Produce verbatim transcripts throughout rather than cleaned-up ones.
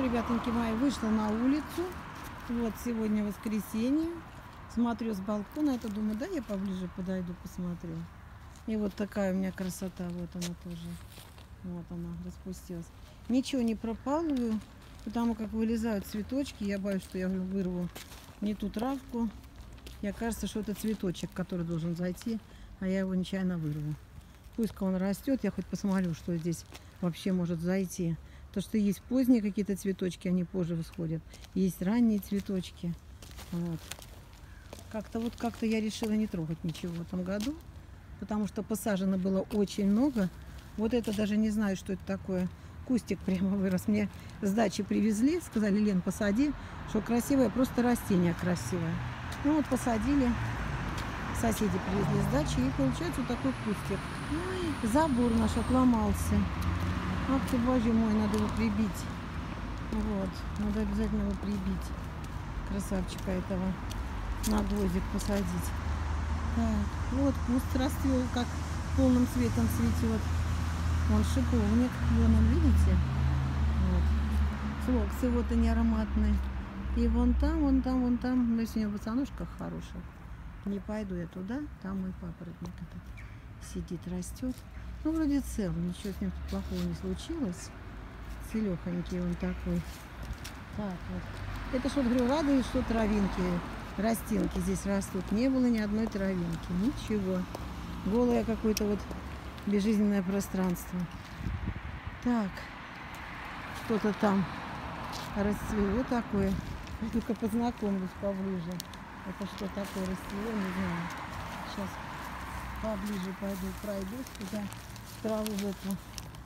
ребятоньки мои, вышла на улицу. Вот сегодня воскресенье. Смотрю с балкона. Это думаю, да, я поближе подойду, посмотрю. И вот такая у меня красота. Вот она тоже. Вот она распустилась. Ничего не пропалываю, потому как вылезают цветочки. Я боюсь, что я вырву не ту травку. Мне кажется, что это цветочек, который должен зайти, а я его нечаянно вырву. Пусть-ка он растет, я хоть посмотрю, что здесь вообще может зайти. То, что есть поздние какие-то цветочки, они позже восходят. Есть ранние цветочки. Вот. Как-то вот как-то я решила не трогать ничего в этом году, потому что посажено было очень много. Вот это даже не знаю, что это такое. Кустик прямо вырос. Мне с дачи привезли, сказали: Лен, посади, что красивое, просто растение красивое. Ну вот посадили. Соседи привезли с дачи, и получается вот такой кустик. Ой, забор наш отломался. Ах ты, боже мой, надо его прибить. Вот, надо обязательно его прибить. Красавчика этого. На гвоздик посадить. Так, вот куст расцвел, как полным цветом цветет. Вон шиповник, вон он, видите? Вот. Флоксы, вот они ароматные. И вон там, вон там, вон там. Но если у него босоножка хорошая. Не пойду я туда, там мой папоротник этот сидит, растет. Ну, вроде цел, ничего с ним плохого не случилось. Целехонький он такой. Так вот. Это что, говорю, радует, что травинки, растинки здесь растут. Не было ни одной травинки, ничего. Голое какое-то вот безжизненное пространство. Так, что-то там расцвело такое. Только познакомлюсь поближе. Это что такое расцвело, не знаю. Сейчас поближе пойду, пройду туда, в траву в эту.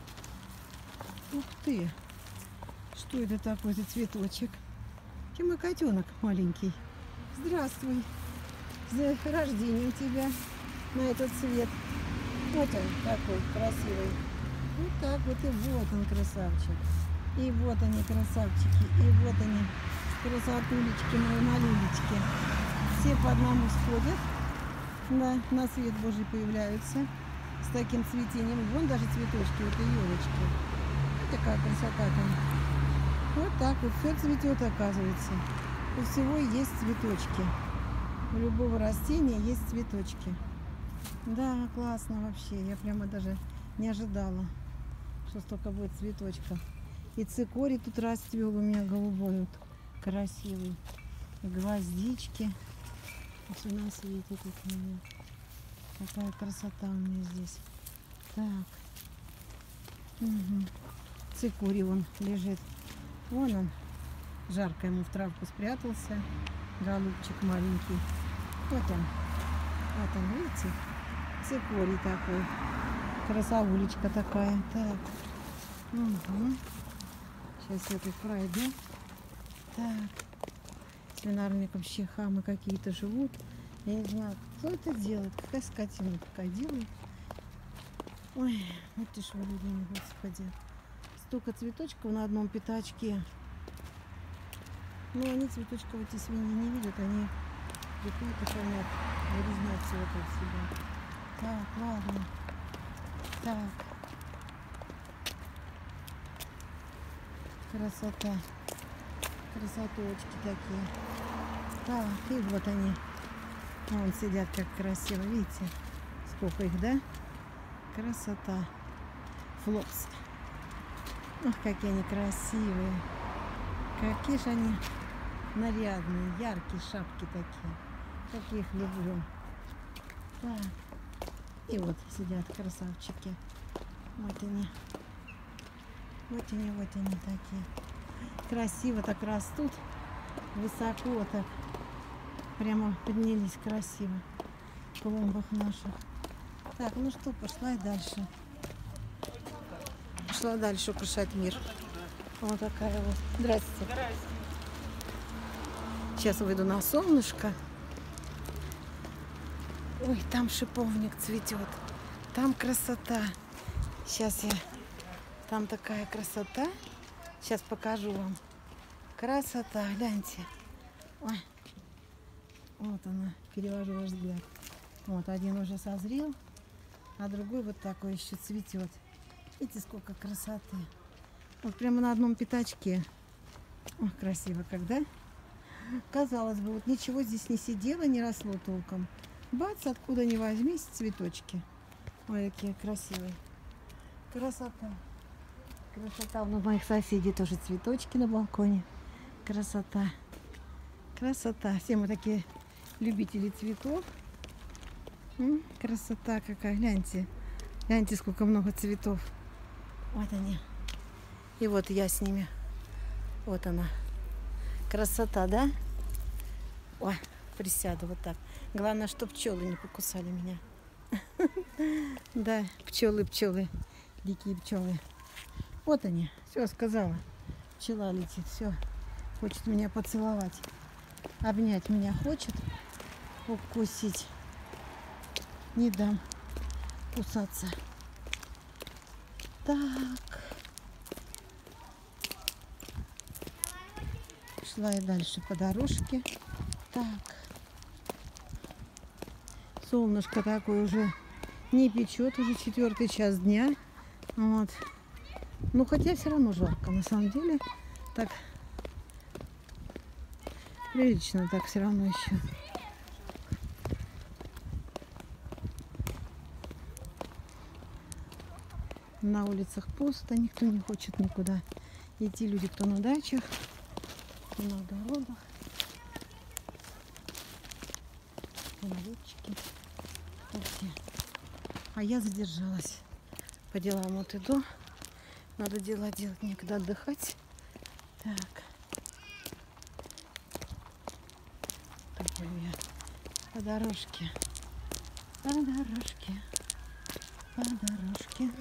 Ух ты! Что это такое за цветочек? Мой котенок маленький. Здравствуй! За рождением тебя на этот цвет. Вот он такой красивый. Вот так вот, и вот он, красавчик. И вот они, красавчики. И вот они, красотулечки, мои малюлечки. Все по одному сходят, на, на свет Божий появляются с таким цветением. Вон даже цветочки, вот и елочки. Вот такая красота там. Вот так вот все цветет, оказывается. У всего есть цветочки. У любого растения есть цветочки. Да, классно вообще. Я прямо даже не ожидала, что столько будет цветочков. И цикорий тут расцвел у меня голубой, вот, красивый. И гвоздички. Все на свете тут у меня. Какая красота у меня здесь. Так. Угу. Цикорий вон лежит. Вон он. Жарко ему в травку спрятался. Голубчик маленький. Вот он. Вот он, видите? Цикорий такой. Красавулечка такая. Так. Угу. Сейчас я тут пройду. Так. Свинарник вообще хамы какие-то живут. Я не знаю, кто это делает. Какая скотина такая делает. Ой, вот ты ж вы, люди, господи. Столько цветочков на одном пятачке. Но они цветочков, эти свиньи, не видят. Они приходят и шумят, вырезают все это от себя. Так, ладно. Так. Красота. Красоточки такие. Так, и вот они. Вон сидят, как красиво. Видите, сколько их, да? Красота. Флокс. Ах, какие они красивые. Какие же они нарядные, яркие шапки такие. Как я их люблю. Так. И вот сидят красавчики. Вот они. Вот они, вот они такие. Красиво так растут. Высоко так. Прямо поднялись красиво. В клумбах наших. Так, ну что, пошла и дальше. Пошла дальше украшать мир. Вот такая вот. Здравствуйте. Здравствуйте. Сейчас выйду на солнышко. Ой, там шиповник цветет. Там красота. Сейчас я... Там такая красота. Сейчас покажу вам. Красота, гляньте. Ой. Вот она. Перевожу ваш взгляд. Вот один уже созрел, а другой вот такой еще цветет. Видите, сколько красоты. Вот прямо на одном пятачке. О, красиво когда. Казалось бы, вот ничего здесь не сидело, не росло толком. Бац, откуда ни возьмись, цветочки. Ой, какие красивые. Красота. Красота. У моих соседей тоже цветочки на балконе. Красота. Красота. Все мы такие любители цветов. М, красота какая. Гляньте. Гляньте, сколько много цветов. Вот они. И вот я с ними. Вот она. Красота, да? Ой, присяду вот так. Главное, чтобы пчелы не покусали меня. Да, пчелы, пчелы. Дикие пчелы. Вот они. Все, сказала. Пчела летит. Все. Хочет меня поцеловать. Обнять меня хочет. Укусить. Не дам кусаться. Так. Шла я дальше по дорожке. Так. Солнышко такое уже не печет, уже четвертый час дня. Вот. Ну, хотя все равно жарко, на самом деле. Так, прилично так все равно еще. На улицах пусто, никто не хочет никуда идти. Люди, кто на дачах, кто на огородах, кто на речке. Все. А я задержалась. По делам вот иду. Надо дела делать, некогда отдыхать. Так. Такой я по дорожке. По дорожке. По дорожке.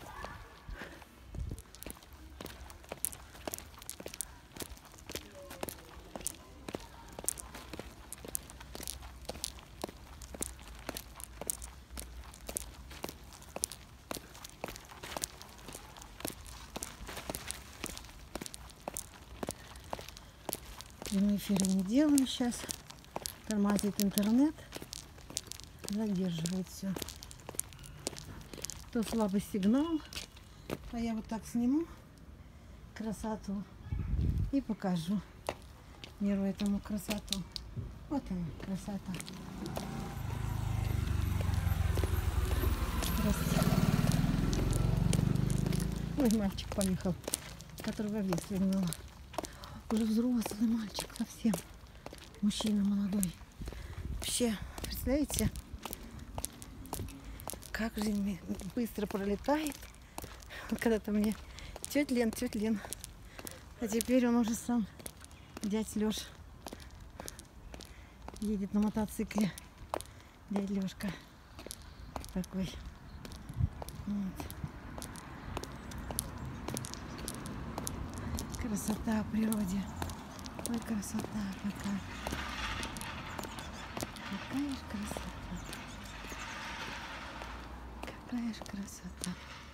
Прямые эфиры не делаю сейчас. Тормозит интернет. Задерживает все. То слабый сигнал. А я вот так сниму красоту и покажу миру этому красоту. Вот она, красота. Здравствуйте. Ой, мальчик поехал, которого в лес вернула. Уже взрослый мальчик совсем. Мужчина молодой. Вообще, представляете, как жизнь быстро пролетает. Когда-то мне тетя Лен, тетя Лен. А теперь он уже сам, дядь Леша, едет на мотоцикле. Дядь Лешка такой. Вот. Красота в природе. Ой, красота какая. Какая же красота. Какая же красота.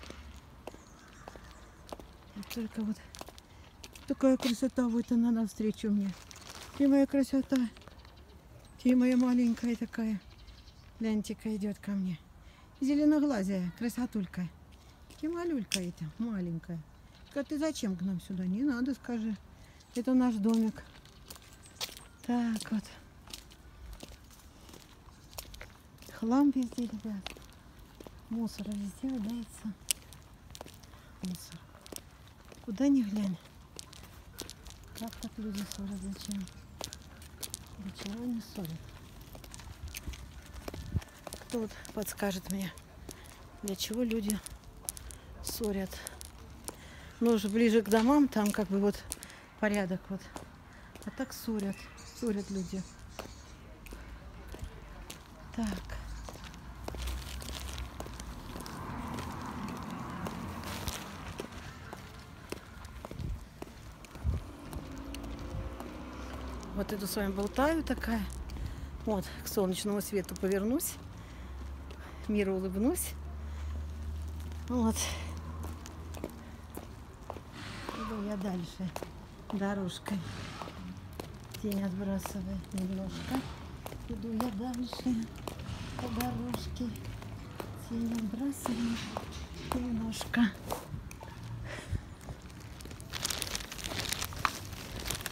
И только вот такая красота вот она навстречу мне. Ты моя красота. Ты моя маленькая такая. Лянтика идет ко мне. Зеленоглазая красотулька. Ты малюлька эта, маленькая. А ты зачем к нам сюда? Не надо, скажи. Это наш домик. Так вот. Хлам везде, ребят. Мусор везде валяется. Мусор. Куда ни глянь. Как так люди ссорят? Зачем? Для чего они ссорят? Кто вот подскажет мне, для чего люди ссорят? Ну, уже ближе к домам, там как бы вот порядок вот. А так ссорят, ссорят люди. Так. Вот иду с вами болтаю такая. Вот, к солнечному свету повернусь. Миру улыбнусь. Вот. Иду я дальше дорожкой. Тень отбрасываю немножко. Иду я дальше по дорожке. Тень отбрасываю немножко.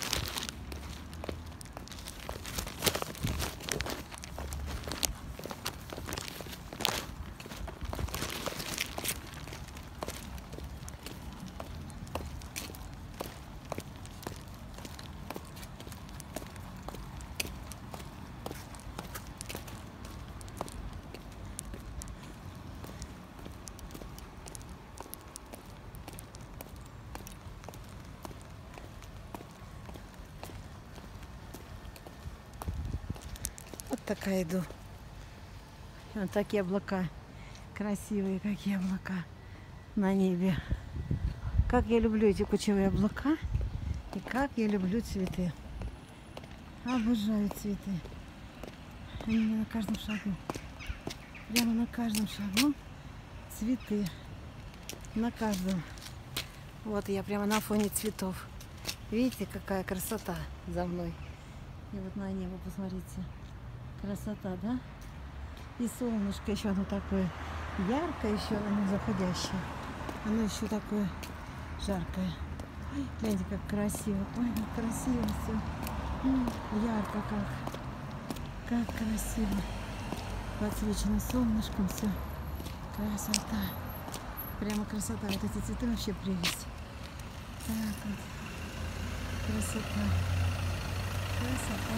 такая иду. Вот такие облака. Красивые какие облака на небе. Как я люблю эти кучевые облака. И как я люблю цветы. Обожаю цветы. Они у меня на каждом шагу. Прямо на каждом шагу цветы. На каждом. Вот я прямо на фоне цветов. Видите, какая красота за мной. И вот на небо посмотрите. Красота, да? И солнышко еще оно такое яркое, еще оно заходящее. Оно еще такое жаркое. Ой, гляньте, как красиво. Ой, как красиво все. Ярко как. Как красиво. Подсвечено солнышком все. Красота. Прямо красота. Вот эти цветы вообще прелесть. Так вот. Красота. Красота.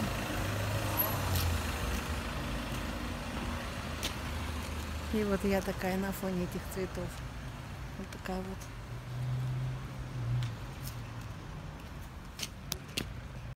И вот я такая на фоне этих цветов. Вот такая вот.